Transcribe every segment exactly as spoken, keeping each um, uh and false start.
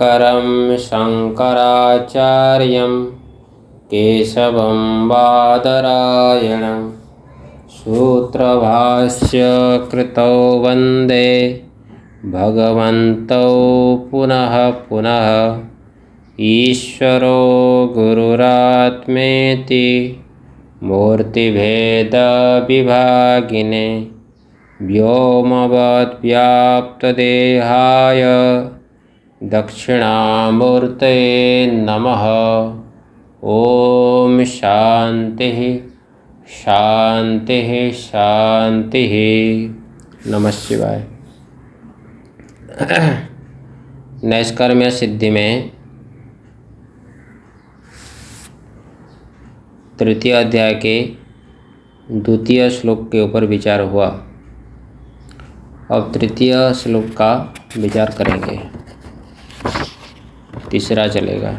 भास्करं शङ्कराचार्यं केशवं बादरायणं सूत्रभाष्य कृतौ वन्दे भगवन्तौ पुनः पुनः। ईश्वरो गुरुरात्मेति मूर्तिभेदविभागिने व्योमवद्व्याप्तदेहाय दक्षिणामूर्तये नमः। ओम शांति शांति शांति। नमः शिवाय। नैष्कर्म्य सिद्धि में तृतीय अध्याय के द्वितीय श्लोक के ऊपर विचार हुआ। अब तृतीय श्लोक का विचार करेंगे, तीसरा चलेगा।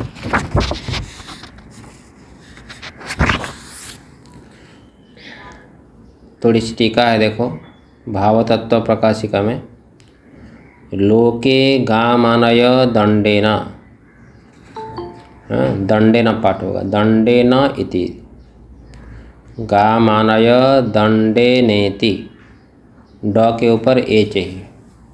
थोड़ी सी टीका है, देखो भावतत्व प्रकाशिका में। लोके गामानय दंडेन, दंडेन पाठ होगा, दंडेन इति। गामानय दंडेनेति, ड के ऊपर ए चाहिए।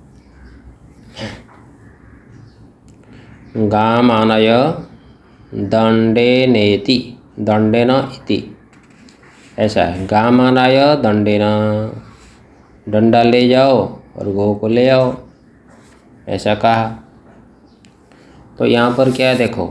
गामानय दंडेनेति, दंडेन इति, ऐसा है। गामानय दंडेन, डंडा ले जाओ और गौ को ले आओ, ऐसा कहा। तो यहाँ पर क्या है, देखो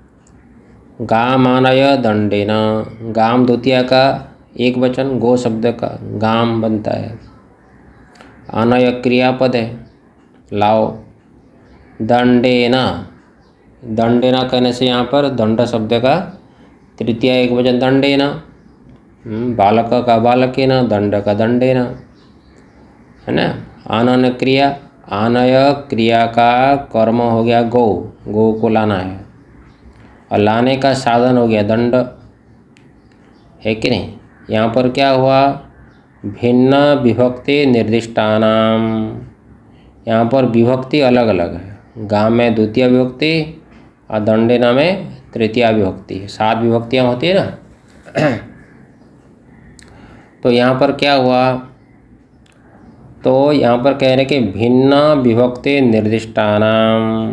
गामानय दंडेन, गाम द्वितीय का एक वचन, गो शब्द का गाम बनता है। आनय क्रियापद है, लाओ। दंडेना, दंडेना कहने से यहाँ पर दंड शब्द का तृतीय एक वचन दंडेना। बालक का बालकेना, दंड का दंडेना, है ना। आनन क्रिया, आनय क्रिया का कर्म हो गया गौ, गौ को लाना है, और लाने का साधन हो गया दंड, है कि नहीं। यहाँ पर क्या हुआ, भिन्न विभक्ति निर्दिष्टानाम, यहाँ पर विभक्ति अलग अलग है। गाम में द्वितीय विभक्ति और दंडेना में तृतीय विभक्ति, सात विभक्तियाँ होती है ना। तो यहाँ पर क्या हुआ, तो यहाँ पर कह रहे कि भिन्न विभक्ति निर्दिष्टानाम,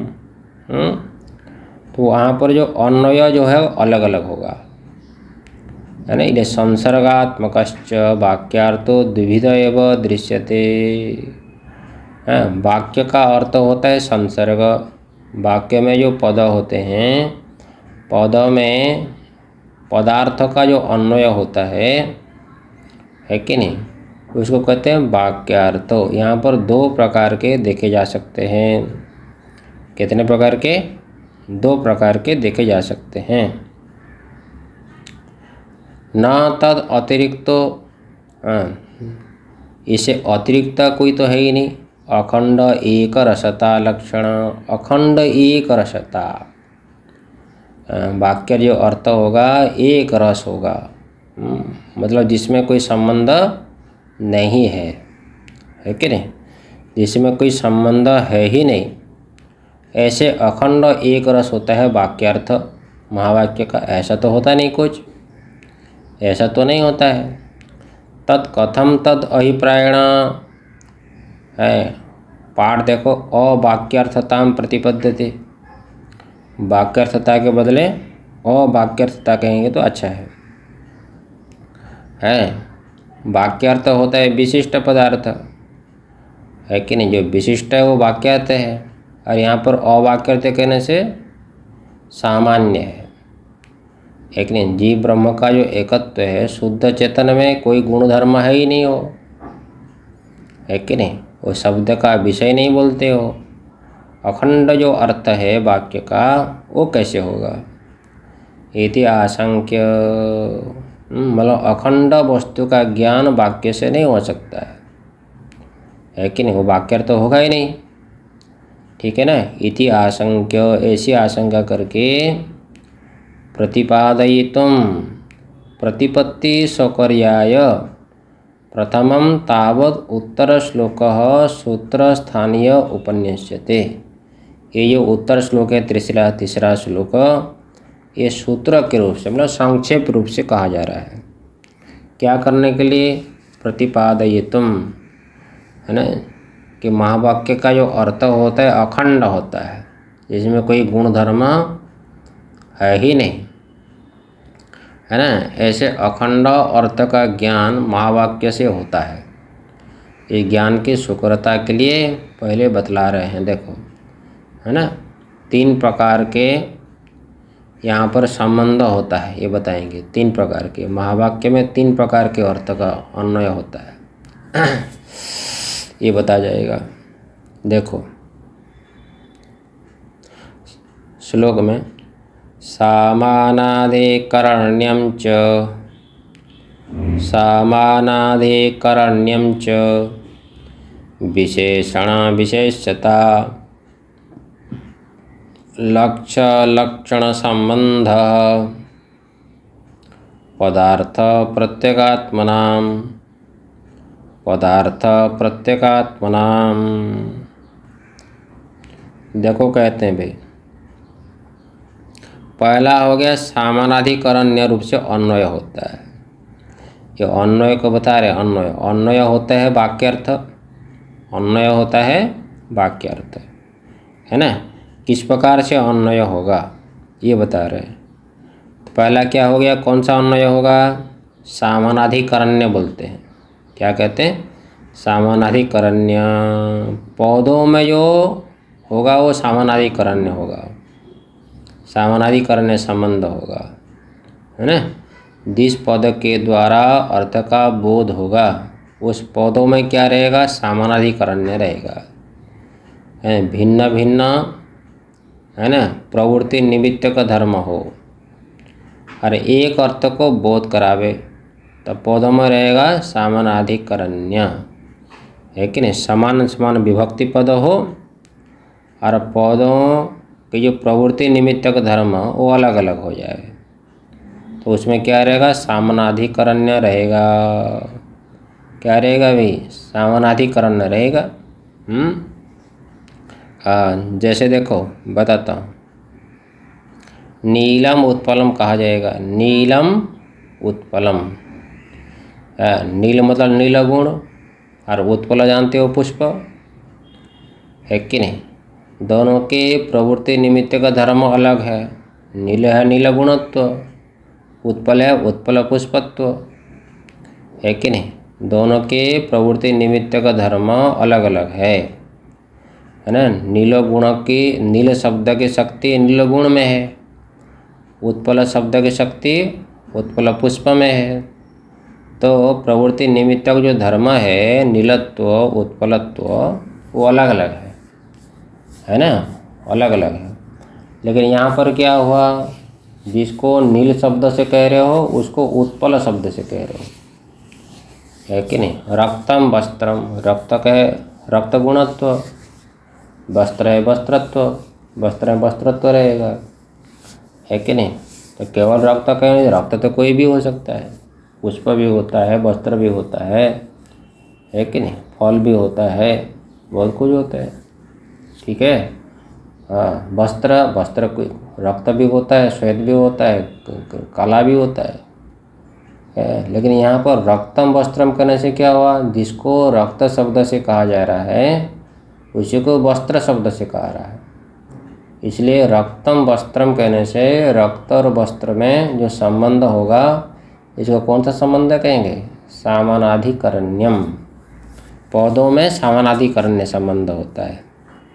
तो वहाँ पर जो अन्वय जो है वो अलग अलग होगा, है ना। इधर संसर्गात्मकश्च वाक्यार्थो द्विविध एव दृश्यते। वाक्य का अर्थ होता है संसर्ग, वाक्य में जो पद होते हैं, पद में पदार्थ का जो अन्वय होता है है कि नहीं, उसको कहते हैं वाक्यार्थ। यहाँ पर दो प्रकार के देखे जा सकते हैं। कितने प्रकार के, दो प्रकार के देखे जा सकते हैं। न तद अतिरिक्त, इसे अतिरिक्त कोई तो है ही नहीं। अखंड एक रसता लक्षण, अखंड एक रसता, वाक्य जो अर्थ होगा एक रस होगा, मतलब जिसमें कोई संबंध नहीं है, है कि नहीं, जिसमें कोई संबंध है ही नहीं, ऐसे अखंड एक रस होता है वाक्यार्थ महावाक्य का। ऐसा तो होता नहीं, कुछ ऐसा तो नहीं होता है। तत्कथम तद अभिप्रायण है, पाठ देखो, अवाक्यार्थताम प्रतिपद्यते, वाक्यार्थता के बदले अवाक्यार्थता कहेंगे तो अच्छा है। है वाक्यार्थ होता है विशिष्ट पदार्थ, है कि नहीं, जो विशिष्ट है वो वाक्यार्थ है, और यहाँ पर अवाक्यार्थ कहने से सामान्य है, है कि नहीं। जीव ब्रह्म का जो एकत्व है, शुद्ध चेतन में कोई गुण धर्म है ही नहीं हो, है कि नहीं, वो शब्द का विषय नहीं बोलते हो। अखंड जो अर्थ है वाक्य का वो कैसे होगा, इति आशंक्य, मतलब अखंड वस्तु का ज्ञान वाक्य से नहीं हो सकता है, है कि नहीं, वो वाक्यार्थ तो होगा ही नहीं, ठीक है ना। इति आशंक्य, ऐसी आशंका करके प्रतिपादयितुम प्रतिपत्ति सौकर्याय प्रथमं तावत् उत्तर श्लोकः सूत्र स्थानीय उपन्यस्यते। ये जो उत्तर श्लोक है तीसरा तीसरा श्लोक, ये सूत्र के रूप से मतलब संक्षेप रूप से कहा जा रहा है। क्या करने के लिए? प्रतिपादयितुम, है ना, कि महावाक्य का जो अर्थ होता है अखंड होता है, जिसमें कोई गुण धर्म है ही नहीं, है ना। ऐसे अखंड अर्थ का ज्ञान महावाक्य से होता है। ये ज्ञान की शुक्रता के लिए पहले बतला रहे हैं, देखो, है ना। तीन प्रकार के यहाँ पर संबंध होता है, ये बताएंगे। तीन प्रकार के महावाक्य में तीन प्रकार के अर्थ का अन्वय होता है ये बता जाएगा। देखो श्लोक में सामानादिकरण्यं च सामानादिकरण्यं च विशेषण विशेषता लक्ष्य लक्षण संबंध पदार्थ प्रत्यगात्मनाम पदार्थ प्रत्यगात्मनाम। देखो कहते हैं भाई, पहला हो गया सामानाधिकरण्य रूप से अन्वय होता है। ये अन्वय को बता रहे, अन्वय अन्वय होता है वाक्यार्थ, अन्वय होता है वाक्यार्थ, है ना। किस प्रकार से अन्वय होगा ये बता रहे हैं। तो पहला क्या हो गया, कौन सा अन्वय होगा? सामानाधिकरण्य बोलते हैं। क्या कहते हैं? सामानाधिकरण्य। पौधों में जो होगा वो सामानाधिकरण्य होगा, सामानाधिकरण्य संबंध होगा, है ना। जिस पद के द्वारा अर्थ का बोध होगा उस पौधों में क्या रहेगा? सामानाधिकरण्य रहेगा, है भिन्न भिन्न, है ना, प्रवृत्ति निमित्त का धर्म हो, हर एक अर्थ को बोध करावे, तब पौधों में रहेगा सामानाधिकरण्य, है कि नहीं। समान समान विभक्ति पद हो और पौधों के जो प्रवृत्ति निमित्त का धर्म वो अलग अलग हो जाए, तो उसमें क्या रहेगा? सामानाधिकरण्य रहेगा। क्या रहेगा भाई? सामानाधिकरण्य रहेगा। हम्म हाँ, जैसे देखो बताता हूँ, नीलम उत्पलम कहा जाएगा। नीलम उत्पलम, नील मतलब नील गुण, और उत्पल जानते हो पुष्प, है कि नहीं। दोनों के प्रवृत्ति निमित्त का धर्म अलग है। नील है नील गुणत्व, उत्पल है उत्पल पुष्पत्व, है कि नहीं। दोनों के प्रवृत्ति निमित्त का धर्म अलग अलग है, है ना। नील गुण की, नील शब्द की शक्ति नील गुण में है, उत्पल शब्द की शक्ति उत्पल पुष्प में है। तो प्रवृत्ति निमित्तक जो धर्म है, नीलत्व उत्पलत्व, वो अलग अलग है, है ना, अलग अलग है। लेकिन यहाँ पर क्या हुआ, जिसको नील शब्द से कह रहे हो उसको उत्पल शब्द से कह रहे हो, है कि नहीं। रक्तम वस्त्रम, रक्त कहे रक्त गुणत्व, वस्त्र है वस्त्रत्व, वस्त्र है वस्त्रत्व रहेगा, है कि नहीं। तो केवल रक्त कहें, रक्त तो कोई भी हो सकता है, पुष्प भी होता है, वस्त्र भी होता है, है कि नहीं, फल भी होता है, बहुत कुछ होता है, ठीक है। हाँ, वस्त्र वस्त्र कोई रक्त भी होता है, श्वेत भी होता है, काला भी होता है, है। लेकिन यहाँ पर रक्तम वस्त्रम करने से क्या हुआ, जिसको रक्त शब्द से कहा जा रहा है उसी को वस्त्र शब्द से कहा रहा है। इसलिए रक्तम वस्त्रम कहने से रक्त और वस्त्र में जो संबंध होगा, इसको कौन सा संबंध कहेंगे? सामानाधिकरण्यम। पौधों में सामानाधिकरण्य संबंध होता है,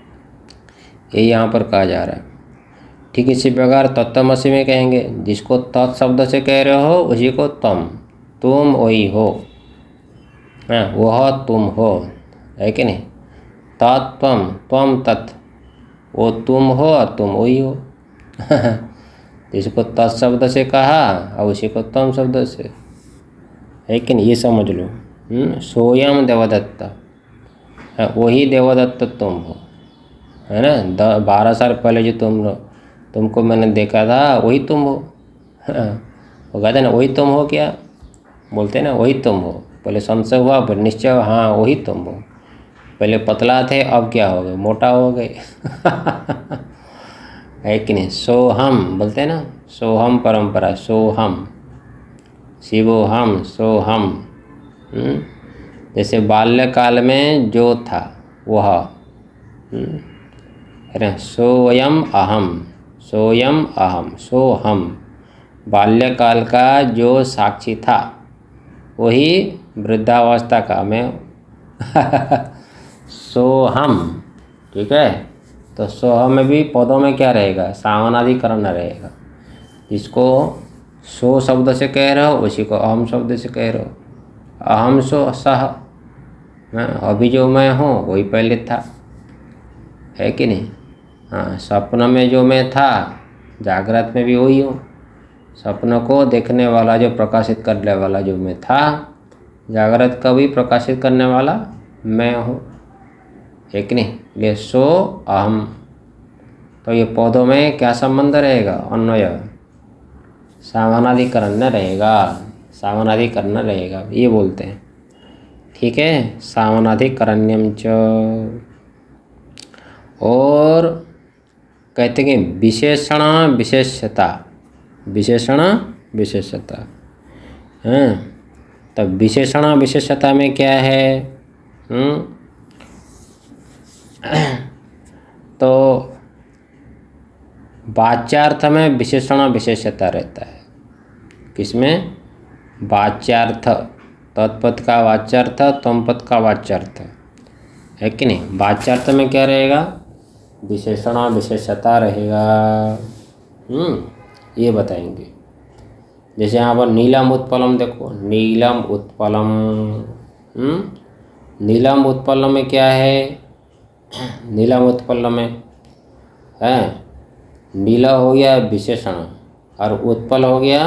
ये यहाँ पर कहा जा रहा है। ठीक इसी प्रकार तत्त्वमसि में कहेंगे, जिसको तत् शब्द से कह रहे हो उसी को तम, तुम वही हो, हाँ वह तुम हो, है कि नहीं। तत्त्वम त्वम तत्, वो तुम हो और तुम वही हो जिसको तत् शब्द से कहा और उसी को तम शब्द से, है कि नहीं, ये समझ लो। सोयम देवदत्त, वही देवदत्त तुम हो, है ना। द बारह साल पहले जो तुम तुमको मैंने देखा था वही तुम हो। वो कहते ना वही तुम हो, क्या बोलते ना, वही तुम हो। पहले संशय हुआ फिर निश्चय, हाँ वही तुम हो। पहले पतला थे, अब क्या हो गए, मोटा हो गए। है कि नहीं। सोहम बोलते हैं ना, सोहम परंपरा, सोहम, शिवोहम, सोहम। जैसे बाल्यकाल में जो था वह, अरे सोयम अहम, सोयम अहम, सोहम, बाल्यकाल का जो साक्षी था वही वृद्धावस्था का मैं। सोहम, ठीक है। तो सोहम में भी पदों में क्या रहेगा, सामानाधिकरण रहेगा। जिसको सो शब्द से कह रहे हो उसी को अहम शब्द से कह रहे हो। अहम सो सह, अभी जो मैं हूँ वही पहले था, है कि नहीं। हाँ, स्वप्न में जो मैं था जागृत में भी वही हूँ। स्वप्न को देखने वाला, जो प्रकाशित करने वाला जो मैं था, जागृत का भी प्रकाशित करने वाला मैं हूँ, है कि नहीं। ये सो अहम। तो ये पौधों में क्या संबंध रहेगा, अन्वय, सामानाधिकरण न रहेगा, सामानाधिकरण रहेगा, ये बोलते हैं। ठीक है, सामानाधिकरण्यम च। और कहते हैं कि विशेषण विशेषता, विशेषण विशेषता हैं। तो विशेषण विशेषता में क्या है, हुँ? तो वाच्यार्थ में विशेषण विशेषता रहता है। किसमें, वाच्यार्थ, तत्पद का वाच्यार्थ, त्वमपद का वाच्यार्थ, है कि नहीं। वाच्यार्थ में क्या रहेगा, विशेषण विशेषता रहेगा। हम्म ये बताएंगे। जैसे यहाँ पर नीलम उत्पलम देखो, नीलम उत्पलम, हम्म नीलम उत्पलम में क्या है, नीलम उत्पलम में है, नीला हो गया विशेषण और उत्पल हो गया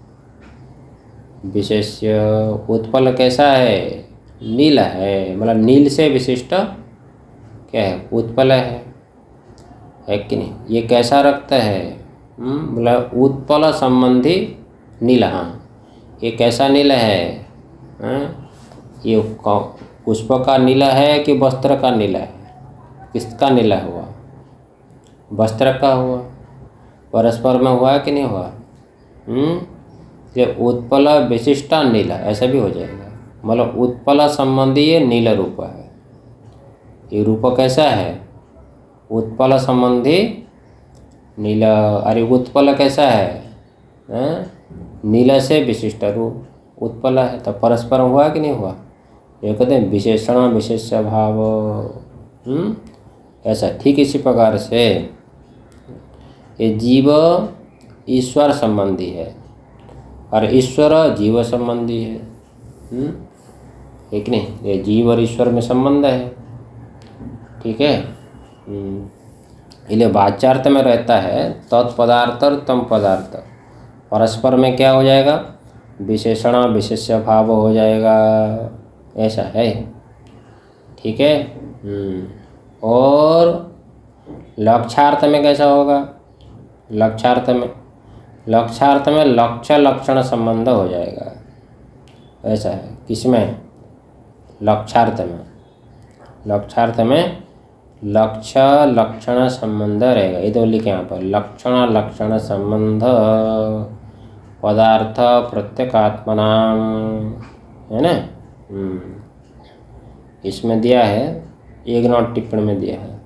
विशेष्य। उत्पल कैसा है, नीला है, मतलब नील से विशिष्ट क्या है, उत्पल है, है कि नहीं। ये कैसा रखता है, मतलब उत्पल संबंधी नीला। हाँ, ये कैसा नीला है, हाँ? ये पुष्प का नीला है कि वस्त्र का नीला है, किसका नीला हुआ, वस्त्र का हुआ, परस्पर में हुआ कि नहीं हुआ। हम्म ये उत्पल विशिष्ट नीला ऐसा भी हो जाएगा, मतलब उत्पल संबंधी ये नीला रूप है। ये रूप कैसा है, उत्पल संबंधी नीला। अरे उत्पल कैसा है, है? नीला से विशिष्ट रूप उत्पल है, तो परस्पर हुआ कि नहीं हुआ। ये कहते हैं विशेषण विशेष भाव। हम्म ऐसा ठीक इसी प्रकार से ये जीव ईश्वर संबंधी है और ईश्वर जीव संबंधी है, हम्म ठीक नहीं। ये जीव और ईश्वर में संबंध है, ठीक है। इसलिए वाच्यार्थ में रहता है तत्पदार्थ और तम पदार्थ, परस्पर में क्या हो जाएगा, विशेषण विशेष्य भाव हो जाएगा, ऐसा है, ठीक है। और लक्ष्यार्थ में कैसा होगा, लक्ष्यार्थ में लक्ष्यार्थ में लक्ष्य लक्षण संबंध हो जाएगा, ऐसा है। किसमें, लक्ष्यार्थ में, लक्ष्यार्थ में लक्ष्य लक्षण संबंध रहेगा। ये तो लिखे यहाँ पर, लक्षण लक्षण संबंध पदार्थ प्रत्येकात्मनाम, है ना। इसमें दिया है, एक नोट टिप्पणी में दिया है,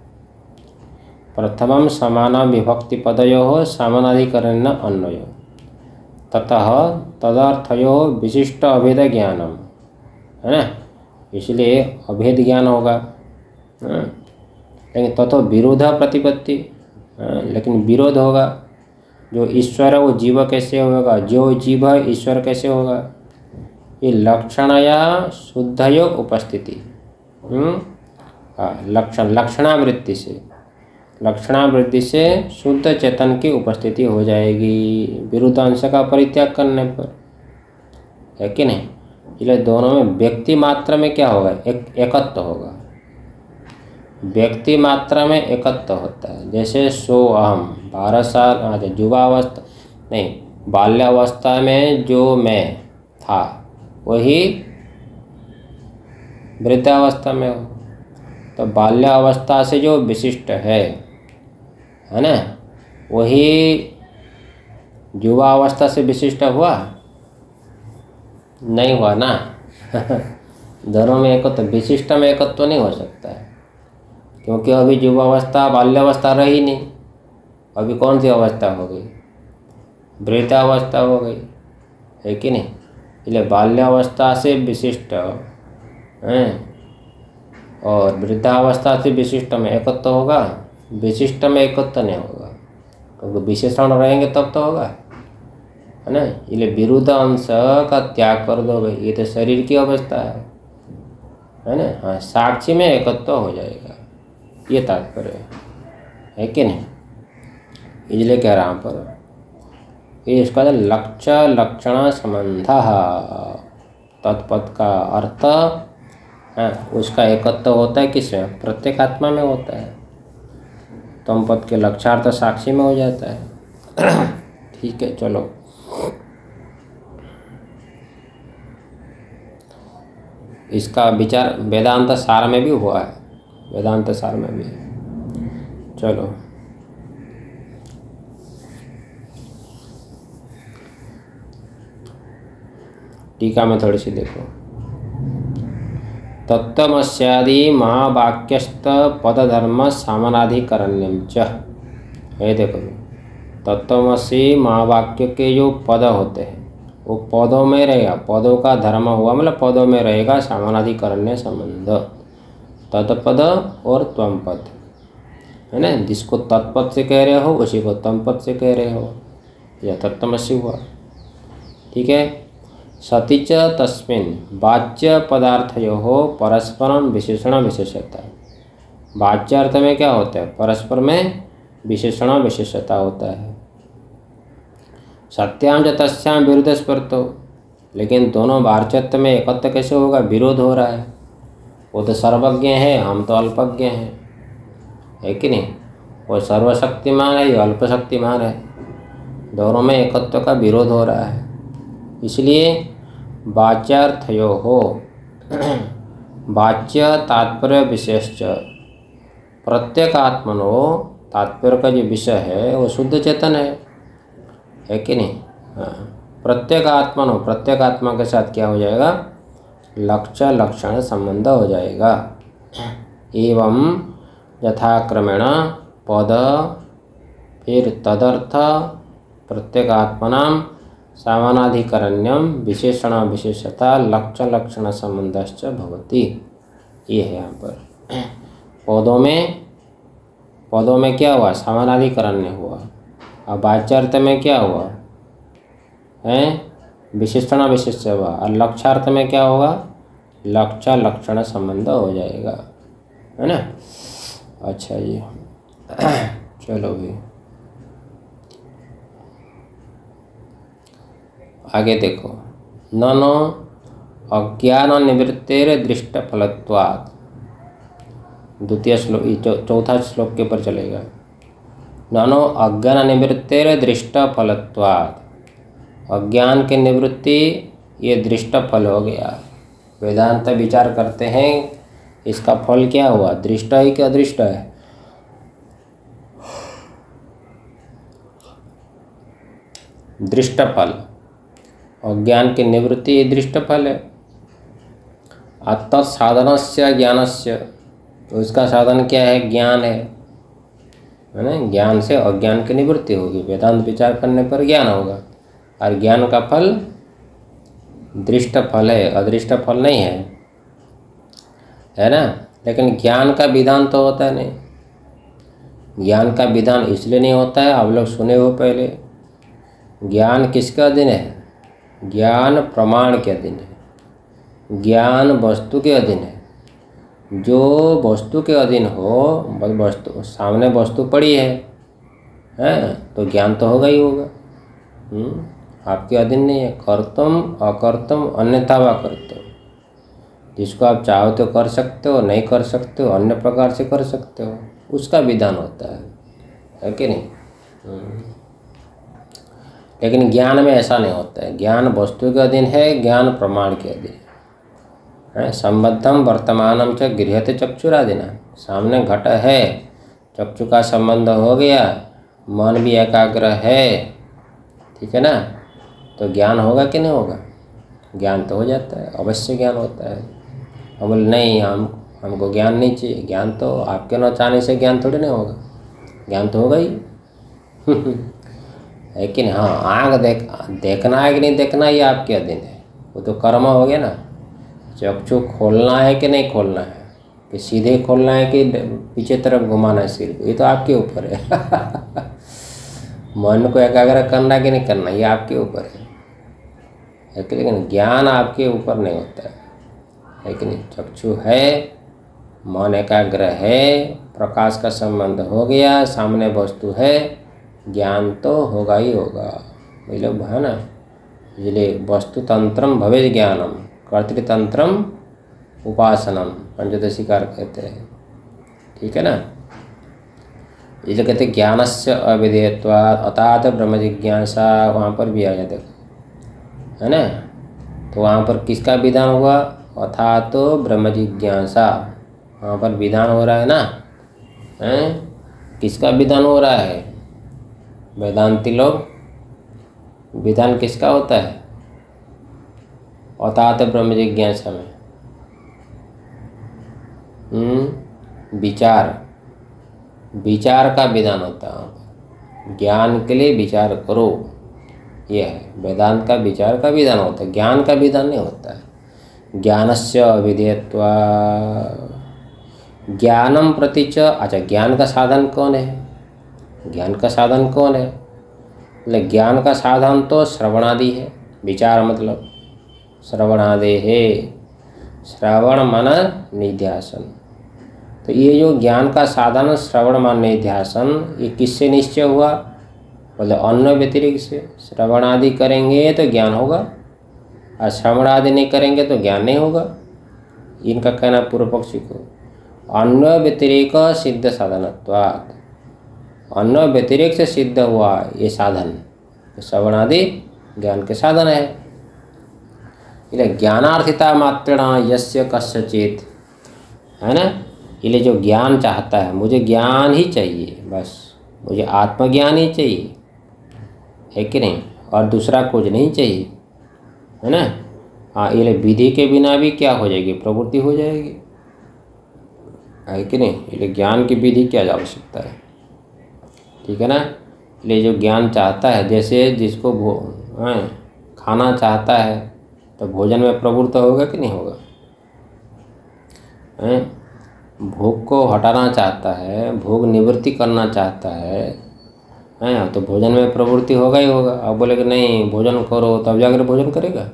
प्रथमम समान विभक्ति पदयो समानाधिकरण अन्वयो ततः तदर्थयो विशिष्ट अभेद ज्ञानम, है ना। इसलिए अभेद ज्ञान होगा, लेकिन ततो विरोध प्रतिपत्ति, लेकिन विरोध होगा। जो ईश्वर है वो जीव कैसे होगा, जो जीव है ईश्वर कैसे होगा। ये लक्षण या शुद्धयोग उपस्थिति, लक्षण लक्षणावृत्ति से, लक्षणावृत्ति से शुद्ध चेतन की उपस्थिति हो जाएगी विरुद्धांश का परित्याग करने पर, है कि नहीं। इसलिए दोनों में व्यक्ति मात्रा में क्या होगा, एक एकत्व होगा, व्यक्ति मात्रा में एकत्व होता है। जैसे सो अहम, बारह साल युवावस्था नहीं, बाल्यावस्था में जो मैं था वही वृद्धावस्था में हो, तो बाल्यावस्था से जो विशिष्ट है है ना, वही युवा अवस्था से विशिष्ट हुआ नहीं हुआ ना। दोनों में एकत्व, विशिष्ट में एकत्व तो नहीं हो सकता है, क्योंकि अभी युवावस्था बाल्यावस्था रही नहीं। अभी कौन सी अवस्था हो गई? वृद्धावस्था हो गई, है कि नहीं? इसलिए बाल्यावस्था से विशिष्ट हैं और वृद्धावस्था से विशिष्ट में एकत्व होगा, विशिष्ट में एकत्व नहीं होगा, क्योंकि विशेषण रहेंगे तब तो होगा, है ना। इसलिए विरुद्ध अंश का त्याग कर दो भाई, ये तो शरीर की अवस्था है, है ना। हाँ, साक्षी में एकत्व हो जाएगा, ये तात्पर्य है, है कि नहीं। इसलिए कह रहा हूँ पर ये इसका लक्ष्य लक्षण संबंध तत्पद का अर्थ है, उसका एकत्व होता है किसमें? प्रत्येक आत्मा में होता है। तम पद के लक्षार्थ साक्षी में हो जाता है। ठीक है, चलो इसका विचार वेदांत सार में भी हुआ है, वेदांत सार में भी है। चलो टीका में थोड़ी सी देखो। तत्त्वमस्यादि महावाक्यस्त पदधर्म सामनाधिकरण्यम च, ये देखो तत्त्वमसि महावाक्य के जो पद होते हैं वो पदों में रहेगा, पदों का धर्म हुआ मतलब पदों में रहेगा सामनाधिकरण्य संबंध, तत्पद और त्वम पद, है ना। जिसको तत्पद से कह रहे हो उसी को त्वम पद से कह रहे हो, यह तत्त्वमसि हुआ। ठीक है। सति च तस्मिन् वाच्य पदार्थयोः परस्परम विशेषण विशेषता। वाच्य अर्थ में क्या होता है? परस्पर में विशेषण विशेषता होता है। सत्याम च तस्याम विरुद्ध स्पर्तो, लेकिन दोनों वाच्यत्व में एकत्व कैसे होगा? विरोध हो रहा है। वो तो सर्वज्ञ है, हम तो अल्पज्ञ हैं, है कि नहीं। वो सर्वशक्तिमान है, ये अल्पशक्तिमान है, दोनों में एकत्व का विरोध हो रहा है। इसलिए वाच्यार्थयो हो वाच्य तात्पर्य विशेष प्रत्येक आत्मनो, तात्पर्य का जो विषय है वो शुद्ध चेतन है, है कि नहीं। हाँ, प्रत्येक आत्मनो, प्रत्येक आत्मा के साथ क्या हो जाएगा? लक्ष्य लक्षण संबंध हो जाएगा। एवं यथाक्रमेण पद फिर तदर्थ प्रत्येक आत्मनाम सामानाधिकरण्यम विशेषण विशेषता लक्ष्य लक्षण संबंधश्च भवति। ये है यहाँ पर पदों में, पदों में क्या हुआ? सामानाधिकरण्य हुआ। अब वाच्यार्थ में क्या हुआ है? विशेषण विशेष हुआ। और लक्ष्यार्थ में क्या होगा? लक्ष्य लक्षण संबंध हो जाएगा, है ना। अच्छा ये चलो भी आगे देखो। ननो अज्ञान निवृत्तेर दृष्ट फलत्वात्, द्वितीय श्लोक, चौथा श्लोक के ऊपर चलेगा। ननो अज्ञान निवृत्तेर दृष्ट फलत्वात्, अज्ञान की निवृत्ति ये दृष्ट फल हो गया। वेदांत विचार करते हैं इसका फल क्या हुआ? दृष्ट है कि अदृष्ट है? दृष्ट फल, अज्ञान की निवृत्ति दृष्ट फल है। अतः साधन से ज्ञान से, तो इसका साधन क्या है? ज्ञान है, है ना। ज्ञान से अज्ञान की निवृत्ति होगी, वेदांत विचार करने पर ज्ञान होगा। और ज्ञान का फल दृष्ट फल है, अदृष्ट फल नहीं है, है ना। लेकिन ज्ञान का विधान तो होता है नहीं। ज्ञान का विधान इसलिए नहीं होता है, आप लोग सुने हो पहले, ज्ञान किसके अधीन है? ज्ञान प्रमाण के अधीन है, ज्ञान वस्तु के अधीन है। जो वस्तु के अधीन हो, वस्तु सामने वस्तु पड़ी है, हैं, तो ज्ञान तो होगा ही होगा। हुँ? आपके अधीन नहीं है। कर्तम अकर्तम अन्यथा वा कर्तव्य, जिसको आप चाहो तो कर सकते हो, नहीं कर सकते हो, अन्य प्रकार से कर सकते हो, उसका विधान होता है, है कि नहीं। हुँ? लेकिन ज्ञान में ऐसा नहीं होता है। ज्ञान वस्तु के अधीन है, ज्ञान प्रमाण के अधीन है। संबद्धम वर्तमानम च गृह्यते चक्षुरादिना, सामने घट है, चक्षु का संबंध हो गया, मन भी एकाग्र है, ठीक है ना, तो ज्ञान होगा कि नहीं होगा? ज्ञान तो हो जाता है, अवश्य ज्ञान होता है। हम बोले नहीं, हम हमको ज्ञान नहीं चाहिए। ज्ञान तो आपके न चाहने से ज्ञान थोड़ी नहीं होगा, ज्ञान तो होगा ही। है कि नहीं? हाँ, आँख देख देखना है कि नहीं देखना, ये आपके अधीन है, वो तो कर्म हो गया ना। चक्षु खोलना है कि नहीं खोलना है, कि सीधे खोलना है कि पीछे तरफ घुमाना है सिर को, ये तो आपके ऊपर है। मन को एकाग्र करना कि नहीं करना, ये आपके ऊपर है, है कि? लेकिन ज्ञान आपके ऊपर नहीं होता है, है कि नहीं? चक्षु है, मन एकाग्र है, प्रकाश का संबंध हो गया, सामने वस्तु है, ज्ञान तो होगा ही होगा। ये लोग है ना, इसलिए वस्तुतंत्रम भवेश ज्ञानम, कर्तृतंत्रम उपासनम, पंचदशीकार कहते हैं, ठीक है ना। इसलिए कहते ज्ञानस्य अविधेयत्वात् अतात ब्रह्म जिज्ञासा, वहाँ पर भी आया देखो, है ना। तो वहाँ पर किसका विधान हुआ? अथा तो ब्रह्म जिज्ञासा, वहाँ पर विधान हो रहा है ना, हैं? किसका विधान हो रहा है? वेदांती लोग, विधान किसका होता है? अथा तो ब्रह्म जिज्ञासा में हम्म विचार, विचार का विधान होता है। ज्ञान के लिए विचार करो, यह है वेदांत का, विचार का विधान होता है, ज्ञान का विधान नहीं होता है। ज्ञानस्य अविधेयत्वा, ज्ञानम प्रतिच, अच्छा ज्ञान का साधन कौन है? ज्ञान का साधन कौन है? मतलब ज्ञान का साधन तो श्रवणादि है, विचार मतलब श्रवणादि है, श्रवण मन निध्यासन। तो ये जो ज्ञान का साधन श्रवण मन निध्यासन, ये किससे निश्चय हुआ? मतलब अन्य व्यतिरिक्त से। श्रवण आदि करेंगे तो ज्ञान होगा, और श्रवण आदि नहीं करेंगे तो ज्ञान नहीं होगा, इनका कहना पूर्व पक्षी को। अन्य व्यतिरिक्त सिद्ध साधनत्वात्, अन्य व्यतिरिक्त से सिद्ध हुआ ये साधन, श्रवण आदि ज्ञान के साधन है। इसलिए ज्ञानार्थिता मात्रेण यस्य कस्यचित्, है ना। इसलिए जो ज्ञान चाहता है, मुझे ज्ञान ही चाहिए, बस मुझे आत्मज्ञान ही चाहिए, है कि नहीं, और दूसरा कुछ नहीं चाहिए, है ना। हाँ, ये विधि के बिना भी क्या हो जाएगी? प्रवृत्ति हो जाएगी, है कि नहीं। ये ज्ञान की विधि क्या आवश्यकता है, ठीक है ना। इसलिए जो ज्ञान चाहता है, जैसे जिसको भो हाँ, खाना चाहता है तो भोजन में प्रवृत्त होगा कि नहीं होगा? हैं, भूख को हटाना चाहता है, भूख निवृत्ति करना चाहता है, हैं, तो भोजन में प्रवृत्ति होगा ही होगा। अब बोले कि नहीं भोजन करो, तब जाकर भोजन करेगा।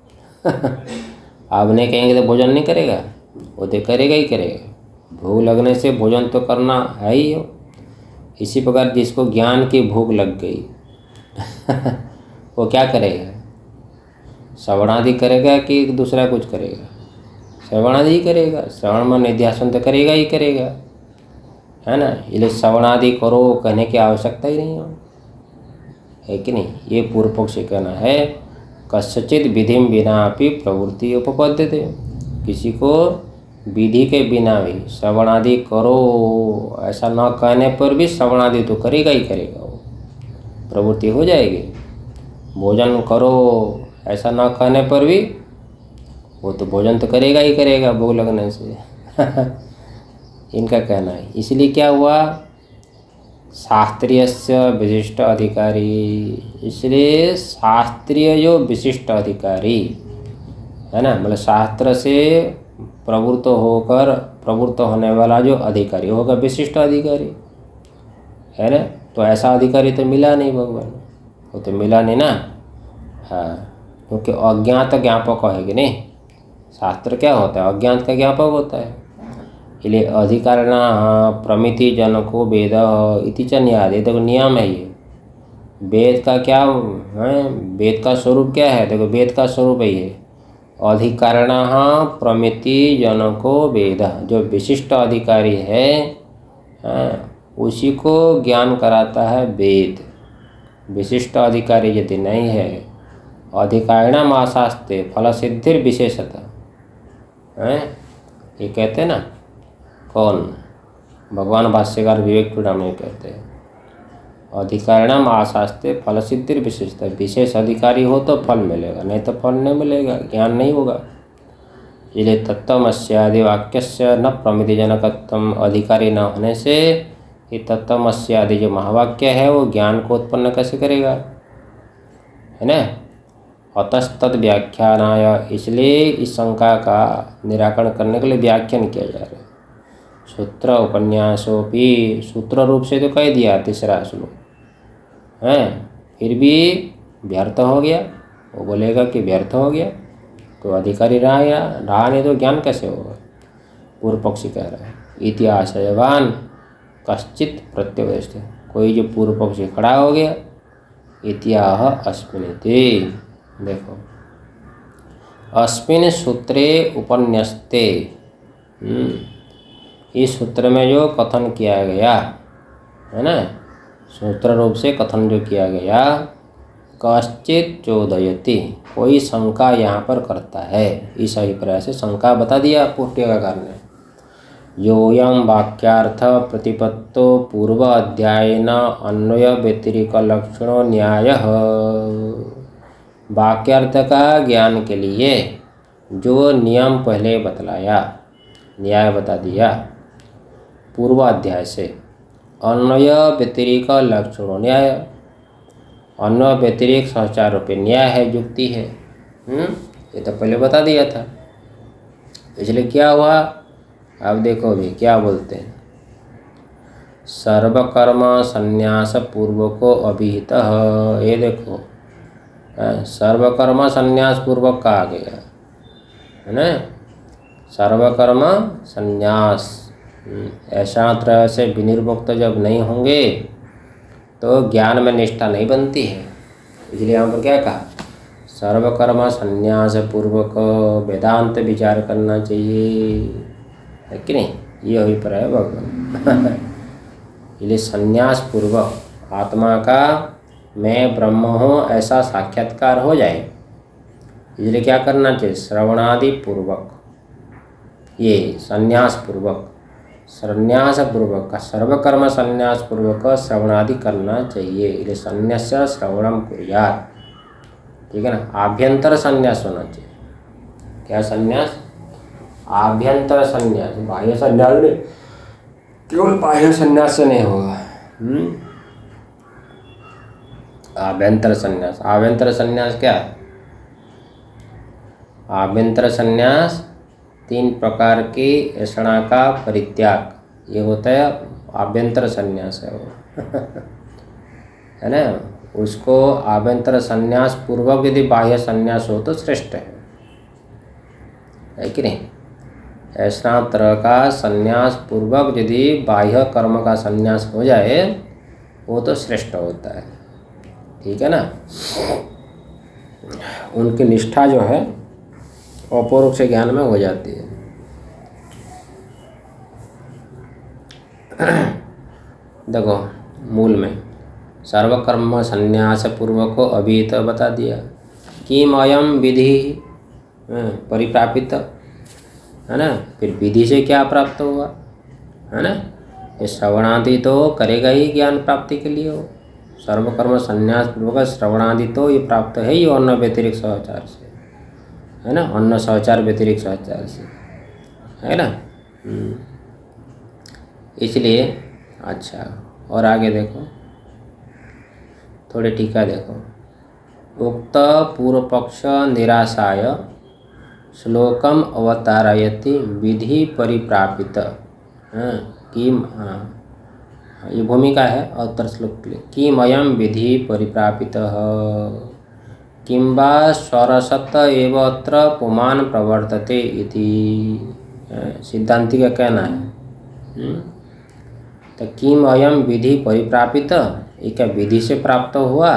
आप नहीं कहेंगे तो भोजन नहीं करेगा, वो तो करेगा ही करेगा। भूख लगने से भोजन तो करना है ही हो। इसी प्रकार जिसको ज्ञान की भूख लग गई वो क्या करेगा? श्रवणादि करेगा कि दूसरा कुछ करेगा? श्रवणादि ही करेगा, श्रवण में निध्यासन तो करेगा ही करेगा, है ना। इसलिए श्रवणादि करो कहने की आवश्यकता ही नहीं हो, है कि नहीं। ये पूर्व पक्ष कहना है, कस्यचित् विधिम बिना अपि प्रवृत्ति उपपद्यते, किसी को विधि के बिना भी श्रवणादि करो ऐसा न कहने पर भी श्रवणादि तो करेगा ही करेगा, वो प्रवृत्ति हो जाएगी। भोजन करो ऐसा न कहने पर भी वो तो भोजन तो करेगा ही करेगा भूख लगने से। इनका कहना है। इसलिए क्या हुआ? शास्त्रीयस्य विशिष्ट अधिकारी, इसलिए शास्त्रीय जो विशिष्ट अधिकारी है ना, मतलब शास्त्र से प्रवृत्त होकर प्रवृत्त होने वाला जो अधिकारी होगा विशिष्ट अधिकारी, है ना। तो ऐसा अधिकारी तो मिला नहीं भगवान, वो तो मिला नहीं ना। हाँ, क्योंकि अज्ञात ज्ञापक है कि नहीं। शास्त्र क्या होता है? अज्ञात का ज्ञापक होता है। इसलिए अधिकारिणा प्रमिति जनको वेद इति च न्याय, देखो नियम है ये। वेद का क्या है? वेद का स्वरूप क्या है? देखो वेद का स्वरूप है ये, अधिकारिणा प्रमिति जनको वेद, जो विशिष्ट अधिकारी है, है उसी को ज्ञान कराता है वेद। विशिष्ट अधिकारी यदि नहीं है, अधिकारिणाम आशास्ते फल सिद्धिर विशेषता है, ये कहते हैं ना। कौन? भगवान भाष्यकार विवेक चूड़ामणि कहते हैं अधिकारिणाम आशास्ते फल सिद्धि विशेषता, विशेष अधिकारी हो तो फल मिलेगा, नहीं तो फल नहीं मिलेगा, ज्ञान नहीं होगा। इसलिए तत्वमस्यादि वाक्यस्य न प्रमितिजनकत्वम, अधिकारी न होने से ये तत्वमस्यादि जो महावाक्य है वो ज्ञान को उत्पन्न कैसे करेगा, है ना। अतस्तद व्याख्यानाय, इसलिए इस शंका का निराकरण करने के लिए व्याख्यान किया जा रहा है। सूत्र उपन्यासोपि, सूत्र रूप से तो कह दिया तीसरा श्लोक हैं, फिर भी व्यर्थ हो गया। वो बोलेगा कि व्यर्थ हो गया, तो अधिकारी रहा या रहा नहीं तो ज्ञान कैसे होगा। पूर्व पक्षी कह रहा है इतिहासवान कश्चित प्रत्युपदिष्ट, कोई जो पूर्व पक्षी खड़ा हो गया, इतिहाह अस्मिनिति, देखो अस्मिन सूत्रे उपन्यस्ते, इस सूत्र में जो कथन किया गया है ना, सूत्र रूप से कथन जो किया गया, कश्चित चोदयति, कोई शंका यहाँ पर करता है, इस अभिप्राय से शंका बता दिया पुष्टिकार ने। योयम वाक्यार्थ प्रतिपत्तो पूर्व अध्यायन अन्वय व्यतिरिक लक्षणों न्याय, वाक्यार्थ का ज्ञान के लिए जो नियम पहले बतलाया, न्याय बता दिया पूर्व अध्याय से, अन्वय व्यतिरिक लक्षणों न्याय, अन्वय व्यतिरिक सहचार रूपे न्याय है, युक्ति है, ये तो पहले बता दिया था। इसलिए क्या हुआ, अब देखो भी क्या बोलते हैं, सर्वकर्म संन्यास पूर्वको अभिहित, ये देखो सर्वकर्म संन्यास पूर्वक कहा गया है ना, सर्वकर्म संन्यास, ऐसा तरह से विनिर्मुक्त जब नहीं होंगे तो ज्ञान में निष्ठा नहीं बनती है। इसलिए यहाँ पर क्या कहा, सर्वकर्म संन्यास पूर्वक वेदांत विचार करना चाहिए, है कि नहीं, ये अभिप्राय है भगवान। इसलिए संन्यास पूर्वक आत्मा का मैं ब्रह्म हूँ ऐसा साक्षात्कार हो जाए, इसलिए क्या करना चाहिए, श्रवणादि पूर्वक, ये संन्यास पूर्वक, संन्यास पूर्वक का सर्वकर्म संन्यास पूर्वक श्रवणादि करना चाहिए। इसलिए संन्यास श्रवणम कुर्यात्, ठीक है ना। आभ्यंतर संन्यास होना चाहिए, क्या संन्यास, आभ्यंतर संन्यास, बाह्य संन्यास नहीं, केवल बाह्य संन्यास से नहीं होगा। आभ्यंतर संन्यास, आभ्यंतर संन्यास क्या है, आभ्यंतर संन्यास तीन प्रकार की ऐषणा का परित्याग, ये होता है आभ्यंतर संन्यास है वो है ना। उसको आभ्यंतर संन्यास पूर्वक यदि बाह्य संन्यास हो तो श्रेष्ठ है, है कि नहीं। ऐसा तरह का संन्यास पूर्वक यदि बाह्य कर्म का संन्यास हो जाए वो तो श्रेष्ठ होता है, ठीक है ना। उनकी निष्ठा जो है अपरोक्ष ज्ञान में हो जाती है। देखो मूल में सर्वकर्म संन्यास पूर्वक को अभी तो बता दिया, किम अयम विधि परिप्रापित, है ना। फिर विधि से क्या प्राप्त हुआ, है ना, ये श्रवणादि तो करेगा ही ज्ञान प्राप्ति के लिए हो। सर्वकर्म संन्यास पूर्वक श्रवणादि तो ये प्राप्त है ही अन्न व्यतिरिक्त सहचार से, है ना, अन्न सहचार व्यतिरिक्त सहचार से, है ना। इसलिए अच्छा, और आगे देखो थोड़े टीका देखो, उक्त पूर्व पक्ष निराशाय श्लोकम अवतारयति विधि परिप्रापित, किम, ये भूमिका है उत्तर श्लोक के लिए, किम अयम विधि परिप्रापित किंबा स्वरसत एव अत्र पुमान प्रवर्तते इति, सिद्धांति का कहना है। तो किम अयम विधि परिप्रापित, ये क्या विधि से प्राप्त हुआ,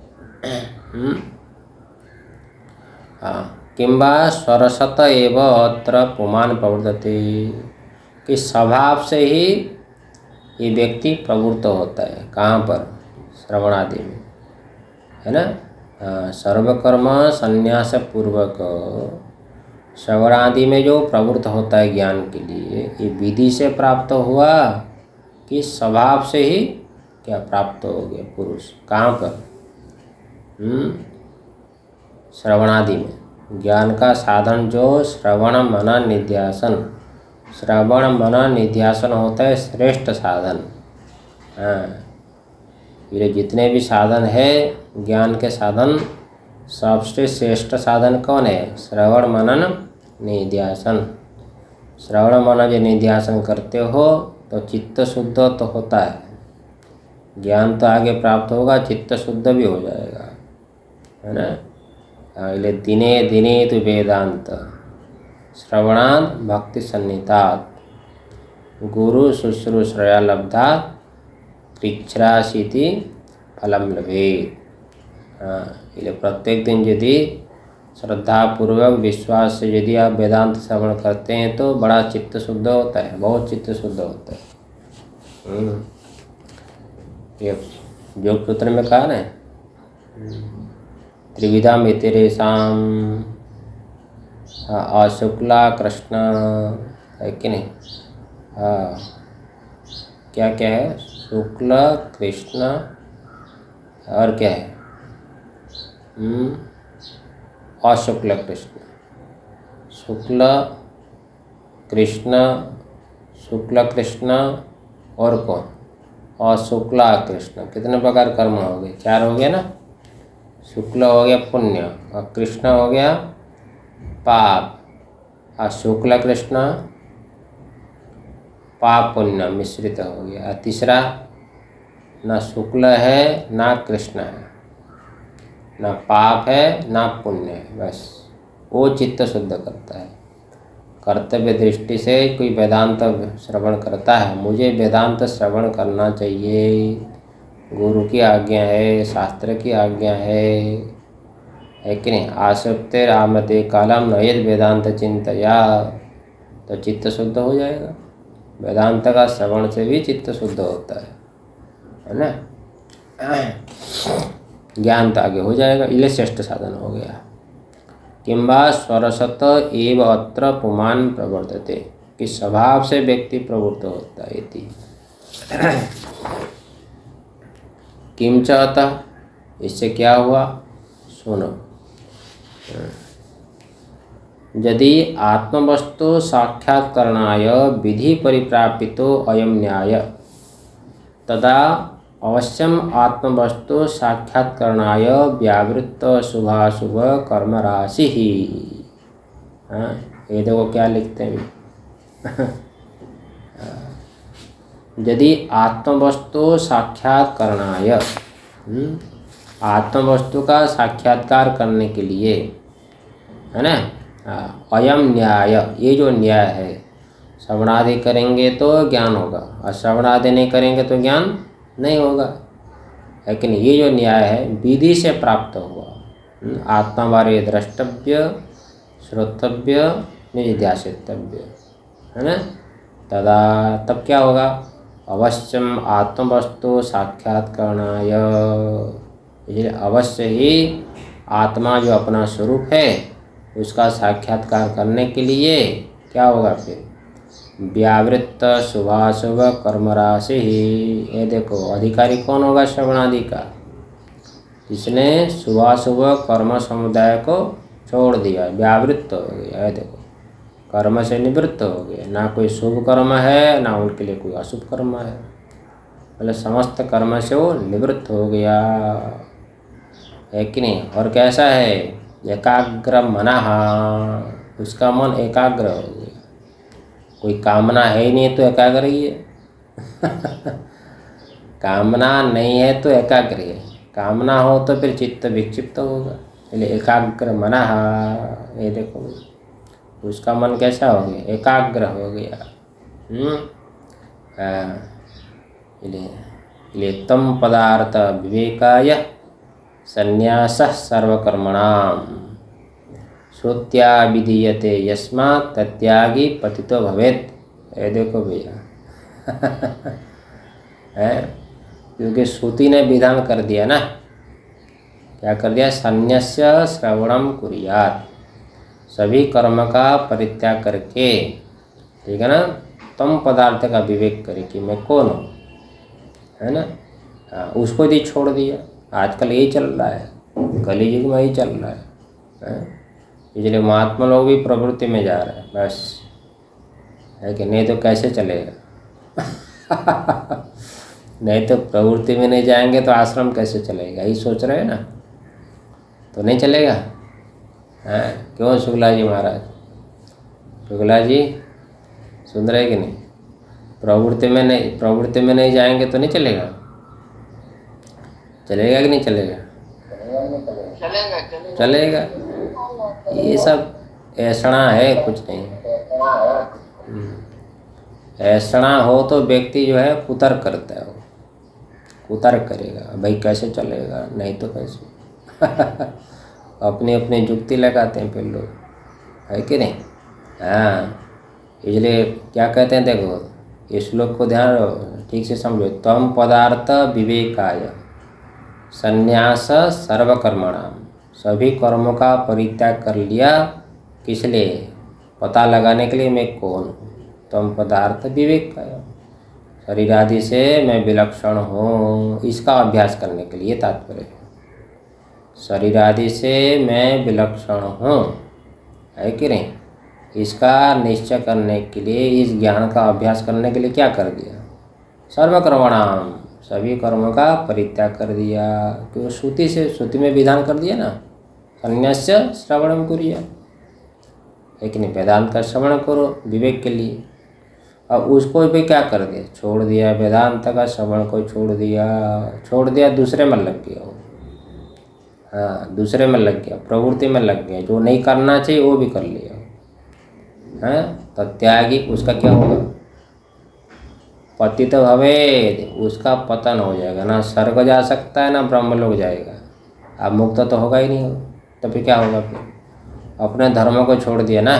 हाँ, किंबा स्वरसत एव अत्र पुमान प्रवर्तते, कि स्वभाव से ही ये व्यक्ति प्रवृत्त होता है, कहाँ पर, श्रवणादि में, है ना। सर्वकर्म संन्यास पूर्वक श्रवणादि में जो प्रवृत्त होता है ज्ञान के लिए, ये विधि से प्राप्त हुआ कि स्वभाव से ही क्या प्राप्त हो गया पुरुष। कहाँ पर? श्रवणादि में। ज्ञान का साधन जो श्रवण मनन निध्यासन, श्रवण मनन निध्यासन होता है श्रेष्ठ साधन। हाँ, ये जितने भी साधन है ज्ञान के साधन, सबसे श्रेष्ठ साधन कौन है? श्रवण मनन निध्यासन। श्रवण मनन जो निध्यासन करते हो तो चित्त शुद्ध तो होता है, ज्ञान तो आगे प्राप्त होगा, चित्त शुद्ध भी हो जाएगा, है ना। इसलिए दिने दिने तो वेदांत श्रवणात् भक्ति सन्निहितात् गुरु शुश्रूषया लब्धात् कृच्छ्राशीति फलम लभेत। हाँ, इसलिए प्रत्येक दिन यदि श्रद्धापूर्वक विश्वास से यदि आप वेदांत श्रवण करते हैं तो बड़ा चित्त शुद्ध होता है, बहुत चित्त शुद्ध होता है। ये योग सूत्र में कहा ना, त्रिविधा मितिरेशाम अशुक्ला कृष्ण, है कि नहीं? हाँ, क्या क्या है? शुक्ल कृष्ण और क्या है? अशुक्ल कृष्ण, शुक्ल कृष्ण, शुक्ल कृष्ण और कौन? अशुक्ला कृष्ण। कितने प्रकार कर्म हो गए? चार हो गया ना। शुक्ल हो गया पुण्य और कृष्ण हो गया पाप, और शुक्ल कृष्ण पाप पुण्य मिश्रित हो गया। तीसरा, ना शुक्ल है ना कृष्ण है, ना पाप है ना पुण्य है, बस वो चित्त शुद्ध करता है। कर्तव्य दृष्टि से कोई वेदांत श्रवण करता है, मुझे वेदांत श्रवण करना चाहिए, गुरु की आज्ञा है, शास्त्र की आज्ञा है, है कि नहीं? आसक्ते रामते कालम नयत वेदांत चिंतया, तो चित्त शुद्ध हो जाएगा। वेदांत का श्रवण से भी चित्त शुद्ध होता है, है ना। ज्ञान तो आगे हो जाएगा, इसलिए श्रेष्ठ साधन हो गया। किंबा स्वरसत एव अत्र पुमान प्रवर्तते, कि स्वभाव से व्यक्ति प्रवृत्त होता है। इति किम चाहता, इससे क्या हुआ? सुनो, यदि आत्मवस्तु साक्षात्करणाय विधि परिप्रापितो अयम न्याय, तदा अवश्यम आत्मवस्तु साक्षात्करणाय व्यावृत्त शुभाशुभ कर्म राशि ही। हाँ, ये देखो क्या लिखते हैं। यदि आत्मवस्तु साक्षात्करणाय, आत्मवस्तु का साक्षात्कार करने के लिए, है ना, अयम न्याय, ये जो न्याय है, श्रवणादि करेंगे तो ज्ञान होगा और श्रवणादि नहीं करेंगे तो ज्ञान नहीं होगा, है कि नहीं। ये जो न्याय है विधि से प्राप्त हुआ, आत्मा बारे द्रष्टव्य, श्रोतव्य, निधिध्यासितव्य, है ना। तदा तब क्या होगा? अवश्यम आत्मवस्तु साक्षात्करणाय, ये अवश्य ही आत्मा जो अपना स्वरूप है उसका साक्षात्कार करने के लिए क्या होगा? फिर व्यावृत्त शुभाशुभ कर्म राशि ही। ये देखो अधिकारी कौन होगा श्रवणादि का? जिसने शुभाशुभ कर्म समुदाय को छोड़ दिया, व्यावृत्त हो गया। ये देखो कर्म से निवृत्त हो गए, ना कोई शुभ कर्म है ना उनके लिए कोई अशुभ कर्म है, मतलब समस्त कर्म से वो निवृत्त हो गया, है कि नहीं। और कैसा है? एकाग्र मनः, उसका मन एकाग्र हो गया, कोई कामना है ही नहीं तो एकाग्र ही है। कामना नहीं है तो एकाग्र है, कामना हो तो फिर चित्त विक्षिप्त होगा। इसलिए एकाग्र मनः, ये देखो उसका मन कैसा हो गया? एकाग्र हो गया। इसलिए तम पदार्थ विवेकाय संन्यासः सर्वकर्मणाम श्रुत्या विधीयते यस्मात् तत्यागी पतितो भवेत्। ये देखो भैया, है, क्योंकि श्रुति ने विधान कर दिया ना, क्या कर दिया? संन्यस्य श्रवणम कुर्यात्, सभी कर्म का परित्याग करके, ठीक है ना, तम पदार्थ का विवेक करे कि मैं कौन हूँ, है ना। हाँ, उसको यदि छोड़ दिया, आजकल यही चल रहा है, कली युग में ही चल रहा है, है? इसलिए महात्मा लोग भी प्रवृत्ति में जा रहे हैं बस, है कि नहीं तो कैसे चलेगा। नहीं तो प्रवृत्ति में नहीं जाएंगे तो आश्रम कैसे चलेगा, यही सोच रहे हैं ना, तो नहीं चलेगा। हाँ, क्यों शुक्ला जी महाराज, शुक्ला जी सुन रहे कि नहीं, प्रवृत्ति में नहीं प्रवृत्ति में नहीं जाएंगे तो नहीं चलेगा, चलेगा कि नहीं चलेगा, चलेगा चलेगा चलेगा। ये सब ऐसना है, कुछ नहीं। ऐसना हो तो व्यक्ति जो है कुतर्क करता है, वो कुतर्क करेगा, भाई कैसे चलेगा, नहीं तो कैसे। अपनी अपनी युक्ति लगाते हैं फिर लोग, है कि नहीं। हाँ, इसलिए क्या कहते हैं, देखो इस श्लोक को ध्यान ठीक से समझो। तम पदार्थ विवेकाय संन्यास सर्वकर्मणाम, सभी कर्मों का परित्याग कर लिया, किस लिए, पता लगाने के लिए मैं कौन हूँ। तम पदार्थ विवेकाय, शरीर आदि से मैं विलक्षण हूँ, इसका अभ्यास करने के लिए तात्पर्य है। शरीर आदि से मैं विलक्षण हूँ, है कि नहीं, इसका निश्चय करने के लिए, इस ज्ञान का अभ्यास करने के लिए क्या कर दिया, सर्वकर्मणाम, सभी कर्मों का परित्याग कर दिया। क्यों, श्रुति से, श्रुति में विधान कर दिया ना, संन्यास्य श्रवणम कुर्या, है कि नहीं, वेदांत का श्रवण करो विवेक के लिए। अब उसको भी क्या कर दिया, छोड़ दिया, वेदांत का श्रवण को छोड़ दिया, छोड़ दिया, दूसरे में लग गया वो। हाँ, दूसरे में लग गया, प्रवृत्ति में लग गया, जो नहीं करना चाहिए वो भी कर लिया, हैं, तो त्यागी उसका क्या होगा, पतित भवेद, उसका पतन हो जाएगा, ना स्वर्ग जा सकता है ना ब्रह्मलोक जाएगा, अब मुक्त तो होगा ही नहीं, तो फिर क्या होगा, फिर अपने धर्म को छोड़ दिया ना,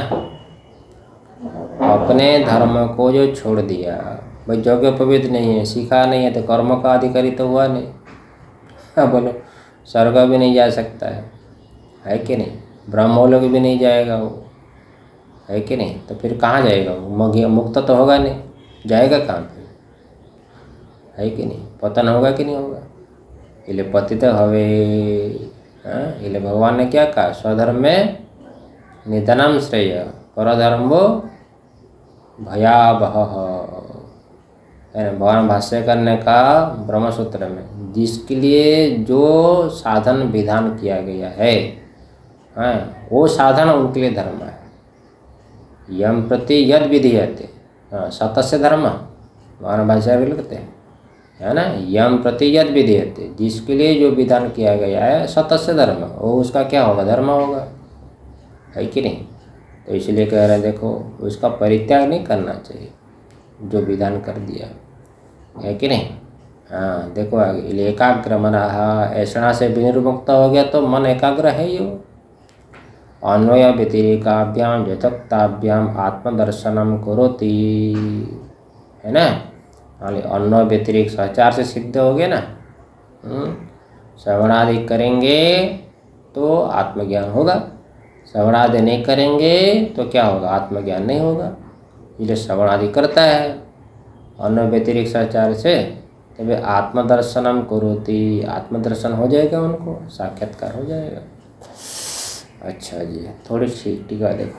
अपने धर्म को जो छोड़ दिया, भाई योग्य पवित्र नहीं है, सीखा नहीं है, तो कर्म का अधिकारी तो हुआ नहीं। हाँ बोलो, स्वर्ग भी नहीं जा सकता है, है कि नहीं, ब्रह्मलोक भी नहीं जाएगा वो, है कि नहीं, तो फिर कहाँ जाएगा वो, मुक्त तो होगा नहीं, जाएगा कहाँ पे, है कि नहीं, पतन होगा कि नहीं होगा। इसलिए पतित हवे, इसलिए भगवान ने क्या कहा, स्वधर्म में निधनम श्रेय, परधर्मो भयावह, है ना, भगवान भाष्य करने का ब्रह्मसूत्र में, जिसके लिए जो साधन विधान किया गया है, हाँ, वो साधन उनके लिए धर्म है। यम प्रति यद विधीयते, हाँ, सतस्य धर्म, भगवान भाष्य भी लिखते हैं, है ना, यम प्रति यद विधीयते, जिसके लिए जो विधान किया गया है सतस्य धर्म, वो उसका क्या होगा, धर्म होगा, है कि नहीं। तो इसलिए कह रहे हैं, देखो उसका परित्याग नहीं करना चाहिए जो विधान कर दिया, है कि नहीं। हाँ, देखो आगे, एकाग्र मन, ऐसा से विनिर्मुक्त हो गया तो मन एकाग्र है ही वो। अन्वय व्यतिरेकाभ्याम यथोक्ताभ्याम आत्मदर्शनम करोति, है ना, अन्वय व्यतिरेक सहचार से सिद्ध हो गया ना, श्रवणादि करेंगे तो आत्मज्ञान होगा, श्रवणादि नहीं करेंगे तो क्या होगा, आत्मज्ञान नहीं होगा। इसलिए श्रवणादि करता है अन्य व्यतिरिक्त सहचार से, तब आत्मदर्शनम करोति, आत्मदर्शन हो जाएगा, उनको साक्षात्कार हो जाएगा। अच्छा जी, थोड़ी सी टीका देखो,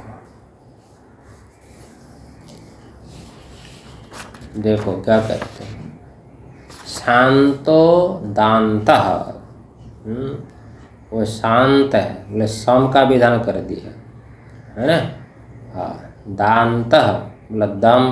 देखो क्या कहते हैं, शांतो दान्तः, वो शांत है, बोले सम का विधान कर दिया, है ना। हाँ, दान्तः मतलब दम,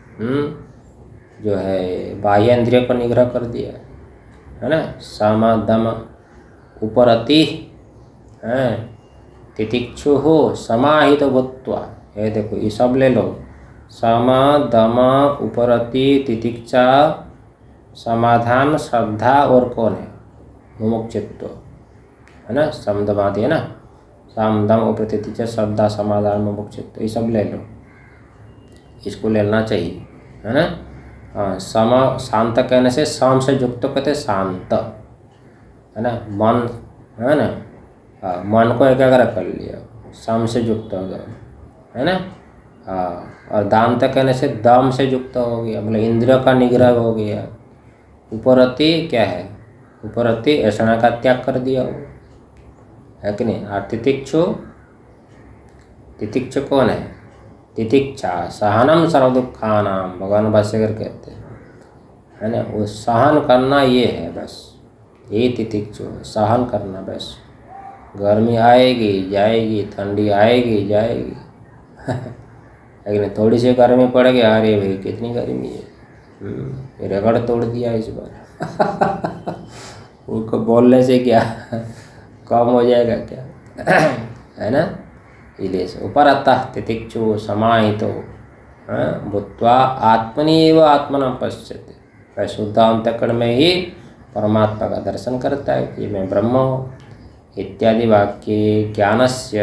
जो है बाह्य इंद्रिय को निग्रह कर दिया, है ना। सम दम उपरति, है, तितिक्षु हो समाहित भूत्वा, ये देखो ये सब ले लो, सम दम उपरति तितिक्षा समाधान श्रद्धा, और कौन है, मुमुक्षुत्व, है ना, समदमादि है ना, सामदम उपरति श्रद्धा समाधान मुमुक्षुत्व, ये सब ले लो, इसको लेना चाहिए, है ना। हाँ, सम, शांत कहने से सम से युक्त तो कहते शांत, है ना, मन, है ना, हाँ, मन को एकाग्र कर लिया, सम से युक्त हो गया, है ना। हाँ, और दांत कहने से दम से युक्त हो गया, मतलब इंद्रियों का निग्रह हो गया, उपरति क्या है? उपरति ऐसा का त्याग कर दिया हो, है कि नहीं? और तितिक्षु, तितिक्षु कौन है? तितिक्षा सहनम सर्व दुखानाम, भगवान भाष्यकर कहते हैं, है ना? वो सहन करना ये है बस, ये तितिक्षु है, सहन करना बस। गर्मी आएगी जाएगी, ठंडी आएगी जाएगी लेकिन थोड़ी सी गर्मी पड़ गई, अरे भाई कितनी गर्मी है, ये रगड़ तोड़ दिया इस बार उनको बोलने से क्या कम हो जाएगा क्या है ना? इले से ऊपर आता तितिक्षु समाहितो भूत्वा आत्मनि एव आत्मना पश्यते, वह शुद्ध अंतःकरण में ही परमात्मा का दर्शन करता है कि मैं ब्रह्म हूँ इत्यादि वाक्य ज्ञानस्य,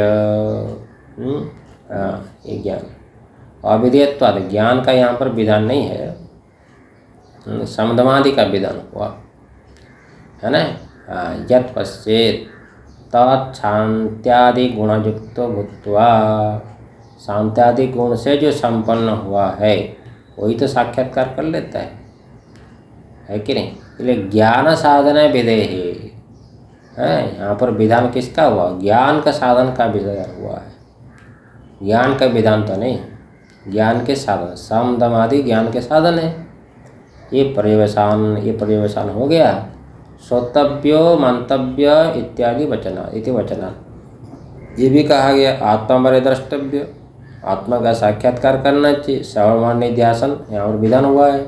ये ज्ञान अविधेयत्वाद, ज्ञान का यहाँ पर विधान नहीं है, समदमादि का विधान हुआ है ना? यत् पश्चेत तत्शांत्यादि गुणयुक्त भूत्वा, शांत्यादि गुण से जो संपन्न हुआ है वही तो साक्षात्कार कर लेता है, है कि नहीं? इसलिए ज्ञान साधन विधेहि है, यहाँ पर विधान किसका हुआ? ज्ञान का साधन का विधान हुआ है, ज्ञान का विधान तो नहीं, ज्ञान के साधन, सम दम आदि ज्ञान के साधन है। ये पर्यवसान, ये पर्यवसान हो गया। श्रोतव्यो मंतव्य इत्यादि वचना, इति वचना, ये भी कहा गया आत्मा मरे द्रष्टव्य, आत्मा का साक्षात्कार करना चाहिए। श्रवण निध्यासन यहाँ पर विधान हुआ है।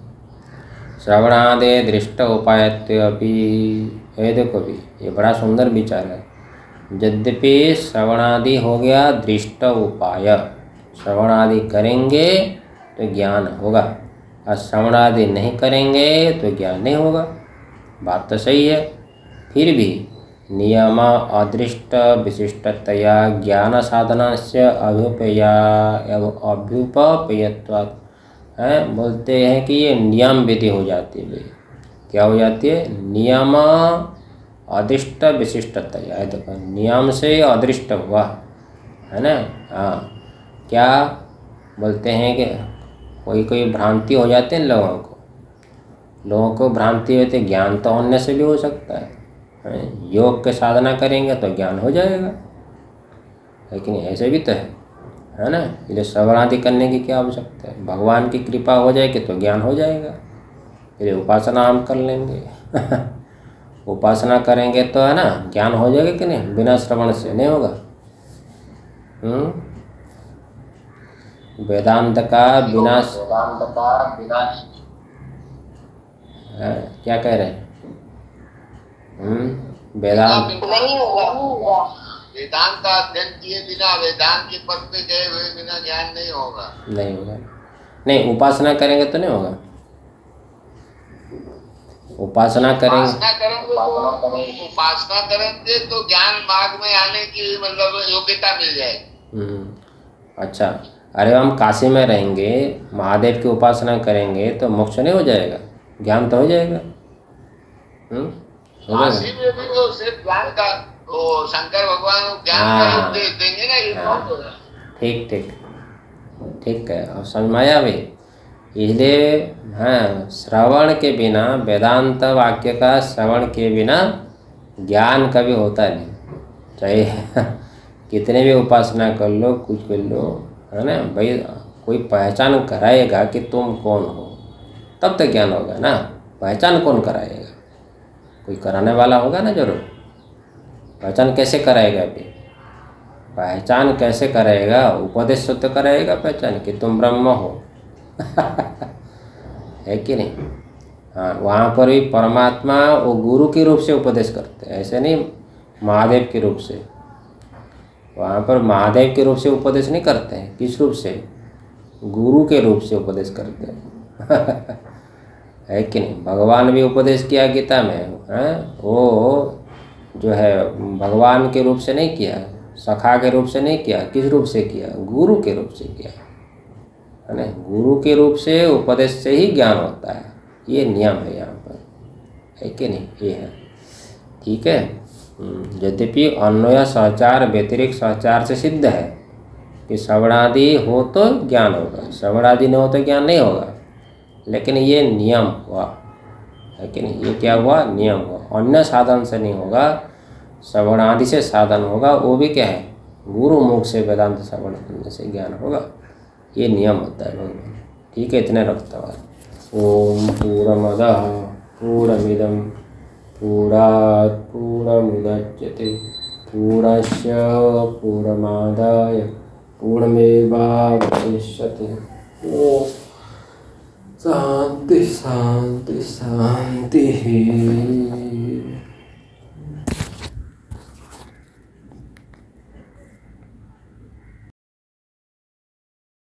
श्रवणादे दृष्ट उपायत्व अभी, ये देखो भी ये बड़ा सुंदर विचार है। यद्यपि श्रवणादि हो गया दृष्ट उपाय, श्रवणादि करेंगे तो ज्ञान होगा, और श्रवणादि नहीं करेंगे तो ज्ञान नहीं होगा। बात तो सही है, फिर भी नियम अदृष्ट विशिष्टतया ज्ञान साधना से अभ्युपया अभ्युपयत्वात् है, बोलते हैं कि ये नियम विधि हो जाती है। क्या हो जाती है? नियम अदृष्ट विशिष्टतया, है देखो नियम से अदृष्ट हुआ है ना। हाँ, क्या बोलते हैं कि कोई कोई भ्रांति हो जाती है लोगों को, लोगों को भ्रांति होती है, ज्ञान तो होने से भी हो सकता है, है? योग के साधना करेंगे तो ज्ञान हो जाएगा, लेकिन ऐसे भी तो है, है ना। इसलिए श्रवणादि करने की क्या आवश्यकता है? भगवान की कृपा हो जाएगी तो ज्ञान हो जाएगा। इसलिए उपासना हम कर लेंगे उपासना करेंगे तो है ना ज्ञान हो जाएगा कि नहीं? बिना श्रवण से नहीं होगा। हम्म वेदांत का बिना, वेदांत का बिना, क्या कह रहे हैं? हम्म वेदांत नहीं होगा, वेदांत का अध्ययन किए बिना, वेदांत के पद पे गए हुए बिना ज्ञान नहीं होगा, नहीं होगा। नहीं, उपासना करेंगे तो नहीं होगा। उपासना करेंगे, उपासना करेंगे तो उपासना करेंगे तो ज्ञान मार्ग में आने की मतलब योग्यता मिल जाएगी। हम्म अच्छा, अरे हम काशी में रहेंगे, महादेव की उपासना करेंगे तो मोक्ष नहीं हो जाएगा? ज्ञान तो हो जाएगा। हम्म काशी में भी तो सिर्फ ज्ञान का, वो शंकर भगवान ज्ञान का उपदेश देंगे ना, ये बहुत होगा। ठीक ठीक ठीक है, और समझ में आया भाई। इसलिए हाँ, श्रवण के बिना, वेदांत वाक्य का श्रवण के बिना ज्ञान कभी होता नहीं, चाहे कितने भी उपासना कर लो, कुछ कर लो, है ना भाई। कोई पहचान कराएगा कि तुम कौन हो, तब तक ज्ञान होगा ना। पहचान कौन कराएगा? कोई कराने वाला होगा ना जरूर। पहचान कैसे कराएगा? अभी पहचान कैसे कराएगा? उपदेश से तो कराएगा पहचान कि तुम ब्रह्म हो है कि नहीं? हाँ, वहाँ पर भी परमात्मा वो गुरु के रूप से उपदेश करते हैं, ऐसे नहीं महादेव के रूप से। वहाँ पर महादेव के रूप से उपदेश नहीं करते हैं। किस रूप से? गुरु के रूप से उपदेश करते हैं है कि नहीं? भगवान भी उपदेश किया गीता में, है वो जो है भगवान के रूप से नहीं किया, सखा के रूप से नहीं किया, किस रूप से किया? गुरु के रूप से किया, है ना। गुरु के रूप से उपदेश से ही ज्ञान होता है, ये नियम है यहाँ पर, है कि नहीं? ये है, ठीक है। यद्यपि अन्वय सहचार व्यतिरिक्त सहचार से सिद्ध है कि श्रवणादि हो तो ज्ञान होगा, श्रवणादि न हो तो ज्ञान नहीं होगा, लेकिन ये नियम हुआ, है कि नहीं। ये क्या हुआ, नियम हुआ। अन्य साधन से नहीं होगा, श्रवण आदि से साधन होगा, वो भी क्या है, गुरु मुख से वेदांत श्रवण करने से ज्ञान होगा। ये नियम होता है भगवान। ठीक है, इतने रखता हुआ ओम पूर्णमदः पूर्णमिदं पूर्णात् पूर्णमुदच्यते पूर्णस्य पूर्णमादाय पूर्णमेवावशिष्यते। ओम शांति शांति शांति।